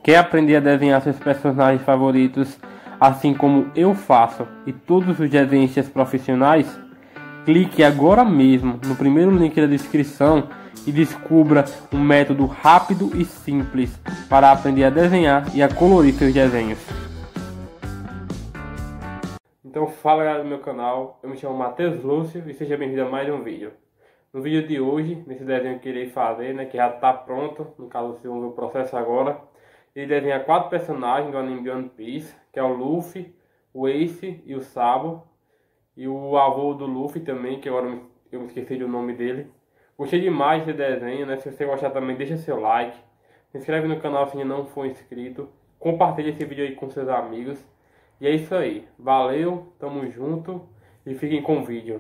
Quer aprender a desenhar seus personagens favoritos, assim como eu faço, e todos os desenhistas profissionais? Clique agora mesmo no primeiro link da descrição e descubra um método rápido e simples para aprender a desenhar e a colorir seus desenhos. Então fala, galera do meu canal, eu me chamo Matheus Lúcio e seja bem-vindo a mais um vídeo. No vídeo de hoje, nesse desenho que eu irei fazer, que já está pronto, no caso vocês vão ver o processo agora, ele desenha 4 personagens do anime de One Piece, que é o Luffy, o Ace e o Sabo, e o avô do Luffy também, que agora eu me esqueci do nome dele. Gostei demais desse desenho, Se você gostar também, deixa seu like, se inscreve no canal se ainda não for inscrito, compartilha esse vídeo aí com seus amigos. E é isso aí, valeu, tamo junto e fiquem com o vídeo.